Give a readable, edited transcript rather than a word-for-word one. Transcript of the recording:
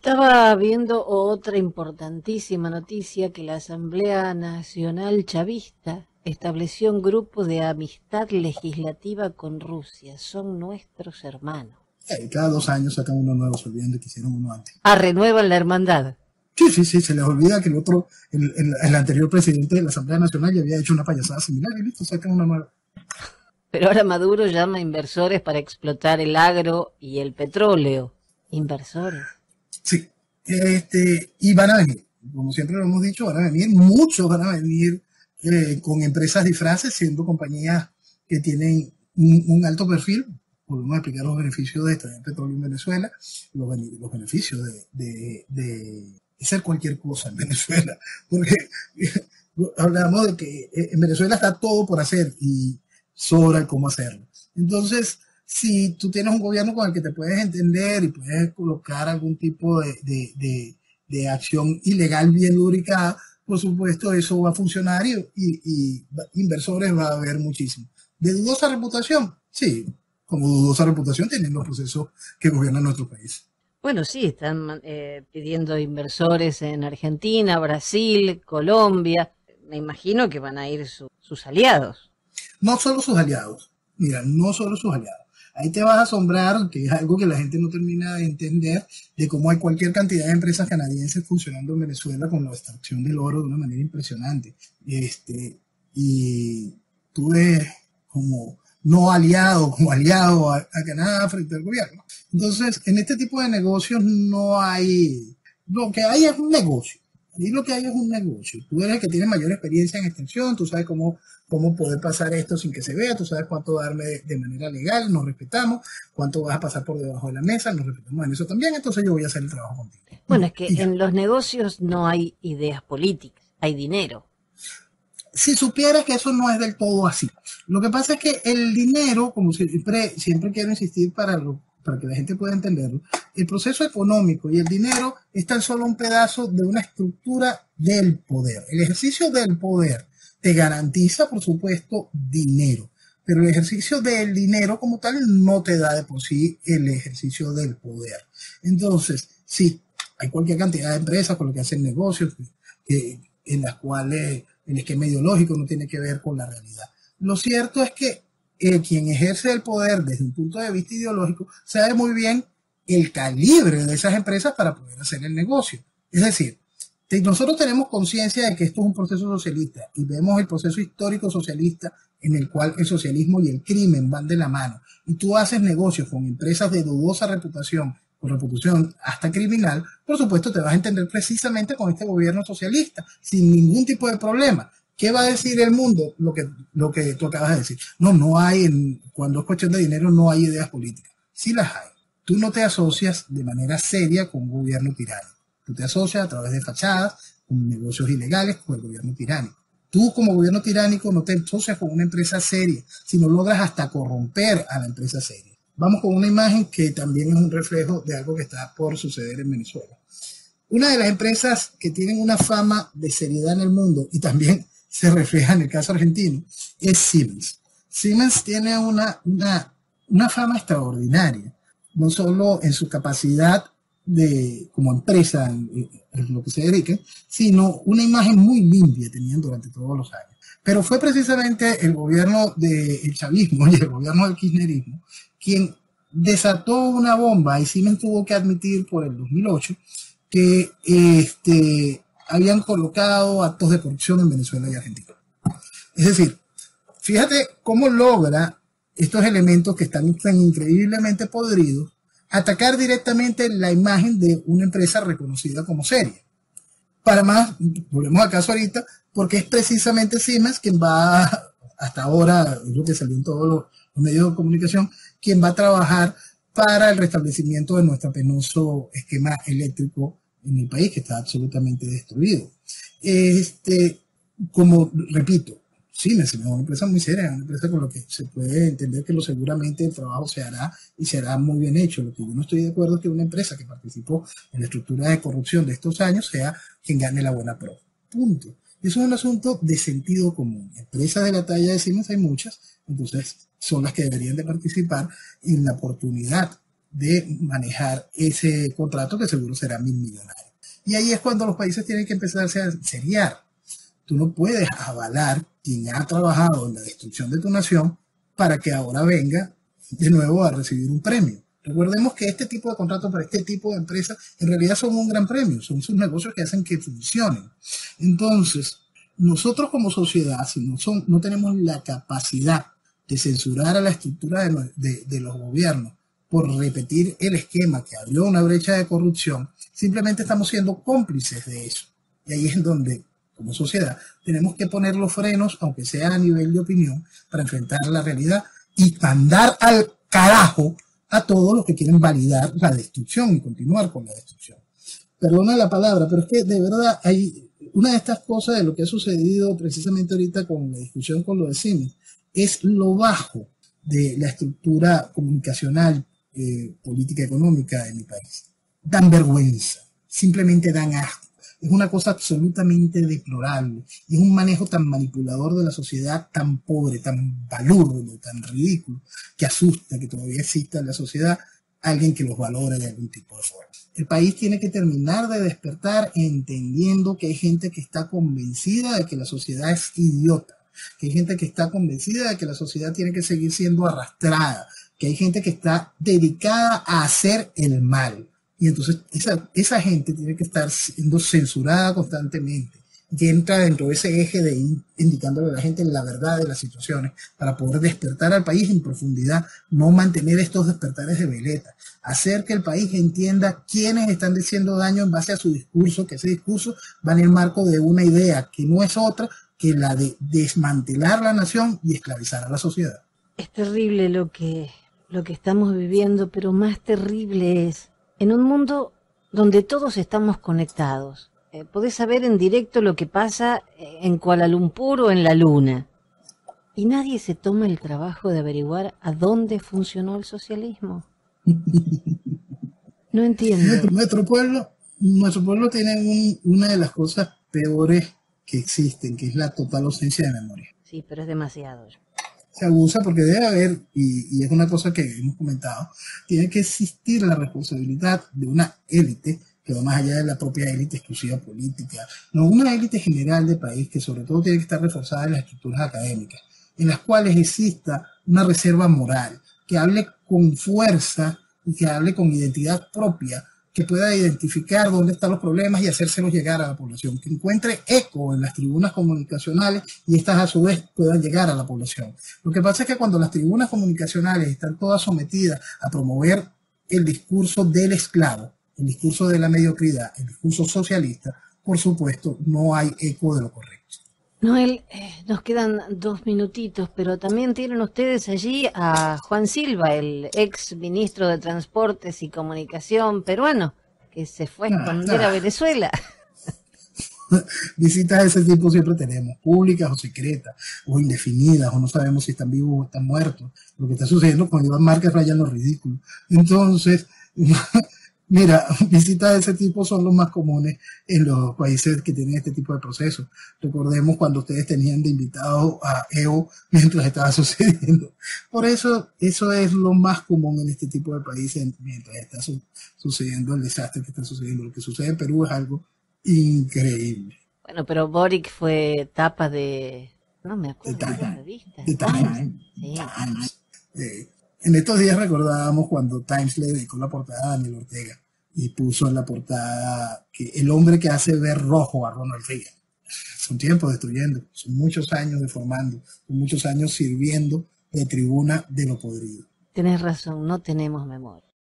Estaba viendo otra importantísima noticia que la Asamblea Nacional Chavista estableció un grupo de amistad legislativa con Rusia. Son nuestros hermanos. Cada 2 años sacan uno nuevo, se olvidan de que hicieron uno antes. Ah, renuevan la hermandad. Sí, sí, sí, se les olvida que el anterior presidente de la Asamblea Nacional ya había hecho una payasada similar y listo, sacan una nueva. Pero ahora Maduro llama a inversores para explotar el agro y el petróleo. Inversores. Sí, y van a venir, como siempre lo hemos dicho, van a venir, muchos van a venir con empresas disfraces, siendo compañías que tienen un alto perfil. Podemos explicar los beneficios de extraer petróleo en Venezuela, los beneficios de hacer cualquier cosa en Venezuela, porque hablamos de que en Venezuela está todo por hacer y sobra cómo hacerlo. Entonces, si tú tienes un gobierno con el que te puedes entender y puedes colocar algún tipo de acción ilegal bien lubricada, por supuesto eso va a funcionar y inversores va a haber muchísimo. ¿De dudosa reputación? Sí, como dudosa reputación tienen los procesos que gobiernan nuestro país. Bueno, sí, están pidiendo inversores en Argentina, Brasil, Colombia. Me imagino que van a ir sus aliados. No solo sus aliados, mira, no solo sus aliados. Ahí te vas a asombrar, que es algo que la gente no termina de entender, de cómo hay cualquier cantidad de empresas canadienses funcionando en Venezuela con la extracción del oro de una manera impresionante. Y tú ves como no aliado, como aliado a Canadá frente al gobierno. Entonces, en este tipo de negocios no hay, lo que hay es un negocio. Y lo que hay es un negocio. Tú eres el que tiene mayor experiencia en extensión, tú sabes cómo poder pasar esto sin que se vea, tú sabes cuánto darme de manera legal, nos respetamos, cuánto vas a pasar por debajo de la mesa, nos respetamos en eso también, entonces yo voy a hacer el trabajo contigo. Bueno, es que en los negocios no hay ideas políticas, hay dinero. Si supieras que eso no es del todo así. Lo que pasa es que el dinero, como siempre quiero insistir para que la gente pueda entenderlo, el proceso económico y el dinero es tan solo un pedazo de una estructura del poder. El ejercicio del poder te garantiza, por supuesto, dinero, pero el ejercicio del dinero como tal no te da de por sí el ejercicio del poder. Entonces, sí, hay cualquier cantidad de empresas con las que hacen negocios en las cuales el esquema ideológico no tiene que ver con la realidad. Lo cierto es que quien ejerce el poder desde un punto de vista ideológico sabe muy bien el calibre de esas empresas para poder hacer el negocio. Es decir, nosotros tenemos conciencia de que esto es un proceso socialista y vemos el proceso histórico socialista en el cual el socialismo y el crimen van de la mano. Y tú haces negocios con empresas de dudosa reputación, con reputación hasta criminal, por supuesto te vas a entender precisamente con este gobierno socialista, sin ningún tipo de problema. ¿Qué va a decir el mundo? Lo que tú acabas de decir. No hay, cuando es cuestión de dinero, no hay ideas políticas. Sí las hay. Tú no te asocias de manera seria con un gobierno tiránico. Tú te asocias a través de fachadas, con negocios ilegales, con el gobierno tiránico. Tú como gobierno tiránico no te asocias con una empresa seria, sino logras hasta corromper a la empresa seria. Vamos con una imagen que también es un reflejo de algo que está por suceder en Venezuela. Una de las empresas que tienen una fama de seriedad en el mundo y también se refleja en el caso argentino es Siemens. Siemens tiene una fama extraordinaria, no solo en su capacidad como empresa en lo que se dedica, sino una imagen muy limpia tenían durante todos los años. Pero fue precisamente el gobierno del chavismo y el gobierno del kirchnerismo quien desató una bomba y Siemens tuvo que admitir por el 2008 que habían colocado actos de corrupción en Venezuela y Argentina. Es decir, fíjate cómo logra estos elementos que están tan increíblemente podridos atacar directamente la imagen de una empresa reconocida como seria. Para más, volvemos al caso ahorita, porque es precisamente Siemens quien va, hasta ahora, es lo que salió en todos los medios de comunicación, quien va a trabajar para el restablecimiento de nuestro penoso esquema eléctrico en el país, que está absolutamente destruido. Como repito, Siemens es una empresa muy seria, una empresa con la que se puede entender que seguramente el trabajo se hará y se hará muy bien hecho. Lo que yo no estoy de acuerdo es que una empresa que participó en la estructura de corrupción de estos años sea quien gane la buena pro. Punto. Eso es un asunto de sentido común. Empresas de la talla de Siemens hay muchas, entonces son las que deberían de participar en la oportunidad de manejar ese contrato que seguro será millonario. Y ahí es cuando los países tienen que empezarse a seriar. Tú no puedes avalar quien ha trabajado en la destrucción de tu nación para que ahora venga de nuevo a recibir un premio. Recordemos que este tipo de contratos para este tipo de empresas en realidad son un gran premio, son sus negocios que hacen que funcionen. Entonces, nosotros como sociedad, si no tenemos la capacidad de censurar a la estructura de los gobiernos por repetir el esquema que abrió una brecha de corrupción, simplemente estamos siendo cómplices de eso. Y ahí es donde, como sociedad, tenemos que poner los frenos, aunque sea a nivel de opinión, para enfrentar la realidad y mandar al carajo a todos los que quieren validar la destrucción y continuar con la destrucción. Perdona la palabra, pero es que de verdad hay una de estas cosas de lo que ha sucedido precisamente ahorita con la discusión con lo de Siemens, es lo bajo de la estructura comunicacional, política económica de mi país. Dan vergüenza, simplemente dan asco. Es una cosa absolutamente deplorable. Y es un manejo tan manipulador de la sociedad, tan pobre, tan balurdo, tan ridículo, que asusta que todavía exista en la sociedad alguien que los valore de algún tipo de forma. El país tiene que terminar de despertar entendiendo que hay gente que está convencida de que la sociedad es idiota, que hay gente que está convencida de que la sociedad tiene que seguir siendo arrastrada, que hay gente que está dedicada a hacer el mal. Y entonces esa gente tiene que estar siendo censurada constantemente, que entra dentro de ese eje de ir indicándole a la gente la verdad de las situaciones para poder despertar al país en profundidad, no mantener estos despertares de veleta, hacer que el país entienda quiénes están diciendo daño en base a su discurso, que ese discurso va en el marco de una idea que no es otra que la de desmantelar la nación y esclavizar a la sociedad. Es terrible lo que estamos viviendo, pero más terrible es en un mundo donde todos estamos conectados. Podés saber en directo lo que pasa en Kuala Lumpur o en la Luna. Y nadie se toma el trabajo de averiguar a dónde funcionó el socialismo. No entiendo. Nuestro pueblo tiene una de las cosas peores que existen, que es la total ausencia de memoria. Sí, pero es demasiado. Se abusa porque debe haber, y es una cosa que hemos comentado, tiene que existir la responsabilidad de una élite que va más allá de la propia élite exclusiva política, no, una élite general del país que sobre todo tiene que estar reforzada en las estructuras académicas, en las cuales exista una reserva moral, que hable con fuerza y que hable con identidad propia, que pueda identificar dónde están los problemas y hacérselos llegar a la población, que encuentre eco en las tribunas comunicacionales y estas a su vez puedan llegar a la población. Lo que pasa es que cuando las tribunas comunicacionales están todas sometidas a promover el discurso del esclavo, el discurso de la mediocridad, el discurso socialista, por supuesto, no hay eco de lo correcto. Noel, nos quedan 2 minutitos, pero también tienen ustedes allí a Juan Silva, el ex ministro de Transportes y Comunicación peruano, que se fue a esconder a Venezuela. Visitas de ese tipo siempre tenemos, públicas o secretas, o indefinidas, o no sabemos si están vivos o están muertos. Lo que está sucediendo con Iván Márquez raya en lo ridículo. Entonces, mira, visitas de ese tipo son los más comunes en los países que tienen este tipo de procesos. Recordemos cuando ustedes tenían de invitado a Evo mientras estaba sucediendo. Por eso es lo más común en este tipo de países mientras está sucediendo el desastre que está sucediendo. Lo que sucede en Perú es algo increíble. Bueno, pero Boric fue tapa de... No me acuerdo de la revista. De Times. En estos días recordábamos cuando Times le dedicó la portada a Daniel Ortega y puso en la portada que el hombre que hace ver rojo a Ronald Reagan. Son tiempos destruyendo, son muchos años deformando, son muchos años sirviendo de tribuna de lo podrido. Tenés razón, no tenemos memoria.